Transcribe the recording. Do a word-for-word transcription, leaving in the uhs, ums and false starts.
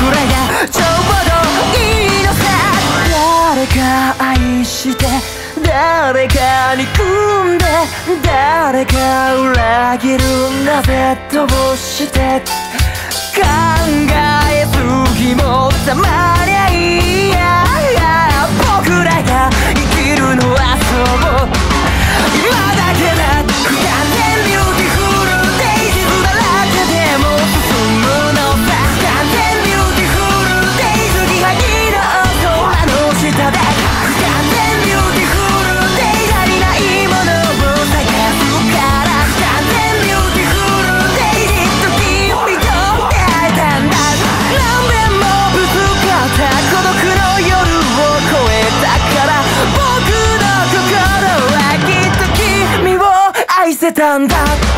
らがちょうどいいのさ。誰か愛して誰かに組んで誰か裏切るなベッドをして考えすぎもたまりゃいいや。僕らが生きるのはそう今だけだ。不完全ビューティフルデイジズだらけでも進むのさ。不完全ビューティフルデイズギハギの空の下で不完全ビューティフルデイ足りないものを探すから。不完全ビューティフルデイじっと君と出会えたんだ。何遍もぶつかった孤独の夜を越えたから僕の心はきっと君を愛せたんだ。